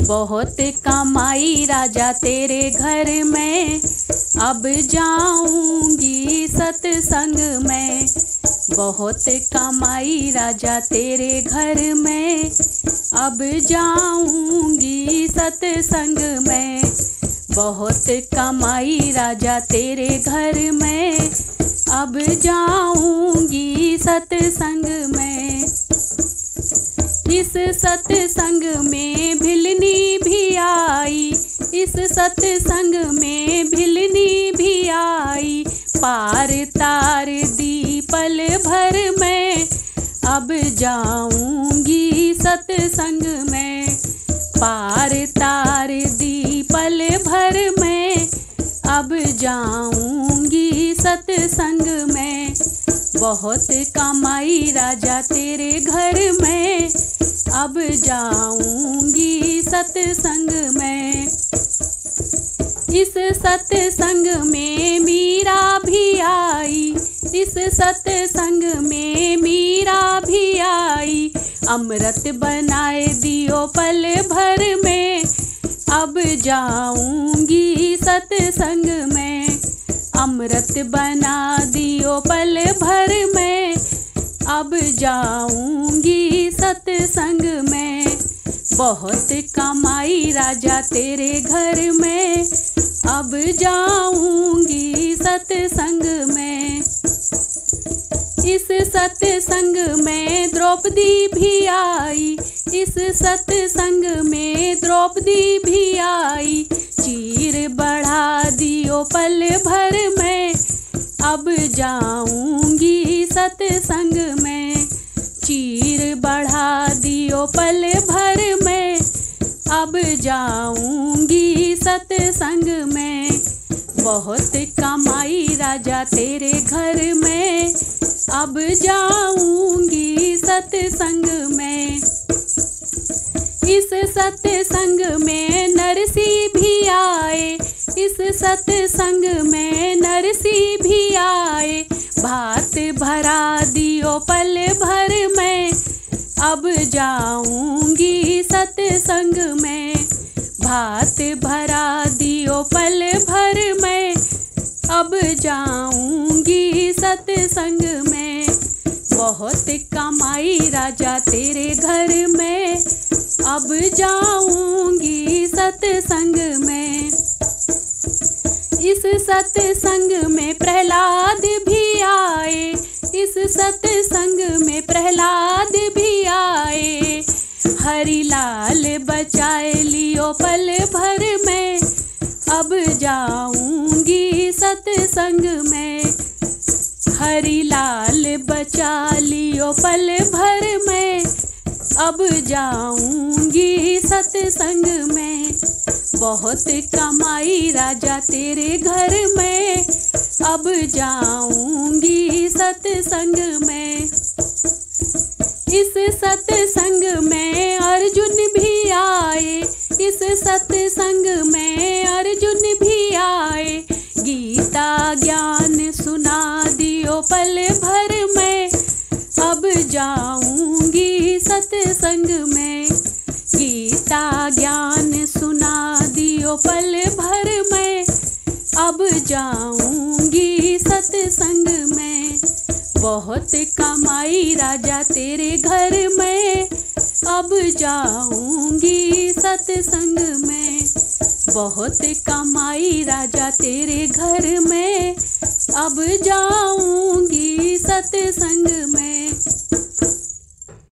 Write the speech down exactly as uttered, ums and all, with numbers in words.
बहुत कमाई राजा तेरे घर में, अब जाऊंगी सत्संग में। बहुत कमाई राजा तेरे घर में, अब जाऊंगी सत्संग में। बहुत कमाई राजा तेरे घर में, अब जाऊंगी सत्संग में। इस सत्संग में भिलनी भी आई, इस सत्संग में भिलनी भी आई। पार तार दी पल भर में, अब जाऊंगी सत्संग में। पार तार दी पल भर में, अब जाऊंगी सत्संग में। बहुत कमाई राजा तेरे घर में, अब जाऊंगी सत्संग में। इस सत्संग में मीरा भी आई, इस सत्संग में मीरा भी आई। अमृत बनाए दियो पल भर में, अब जाऊंगी सत्संग में। अमृत बना दियो पल भर में, अब जाऊंगी सत्संग में। बहुत कमाई राजा तेरे घर में, अब जाऊंगी सत्संग में। इस सत्संग में द्रौपदी भी आई, इस सत्संग में द्रौपदी भी आई। चीर बढ़ा दियो पल भर में, अब जाऊंगी सत्संग में। चीर बढ़ा दियो पल भर में, अब जाऊंगी सत्संग में। बहुत कमाई राजा तेरे घर में, अब जाऊंगी सत्संग में। इस सत्संग में नरसी भी आए, इस सत्संग में नरसी भी आए। भात भरा दियो पल भर में, अब जाऊंगी सत्संग में। भात भरा दियो पल भर में, अब जाऊंगी सत्संग में। बहुत कमाई राजा तेरे घर में, अब जाऊंगी सत्संग में। इस सत्संग में प्रहलाद भी आए, इस सत्संग में प्रहलाद भी आए। हरि लाल बचाए लियो पल भर में, अब जाऊंगी सत्संग में। हरि लाल बचा लियो पल भर में, अब जाऊंगी सत्संग में। बहुत कमाई राजा तेरे घर में, अब जाऊंगी सत्संग में। इस सत्संग में अर्जुन भी आए, इस सत्संग में अर्जुन भी आए। गीता ज्ञान सुना दियो पल भर में, अब जाऊंगी सत्संग में। गीता ज्ञान सुना दियो पल भर में, अब जाऊंगी सत्संग में। बहुत कमाई राजा तेरे घर में, अब जाऊंगी सत्संग में। बहुत कमाई राजा तेरे घर में, अब जाऊंगी सत्संग